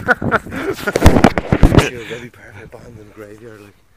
That'd be perfect band in the graveyard, like.